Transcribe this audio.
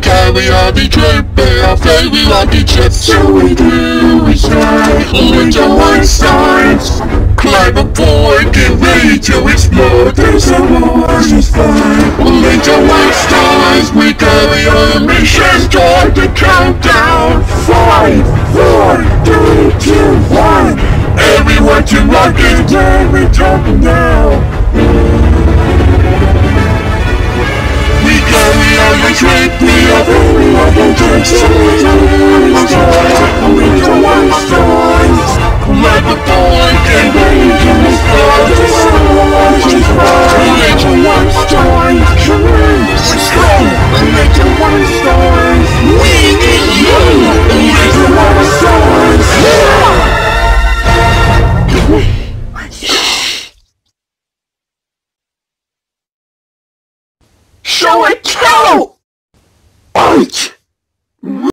carry on the trip, our favorite rocket ship. So we do, we start, little one stars. Climb aboard, get ready to explore. There's a war, just fine. Little white stars, we carry on a mission. Start the countdown. 5, 4, 3, 2, 1. Everyone to rocket, and we're talking now. We carry on the trip, we are very rocket ship. So we do, one stars. Climb aboard, get ready to explore. There's a war, just fine. Little white stars, come on, let's go. Little white stars, we need you. Little white stars, yeah. Show it, kill! Fight!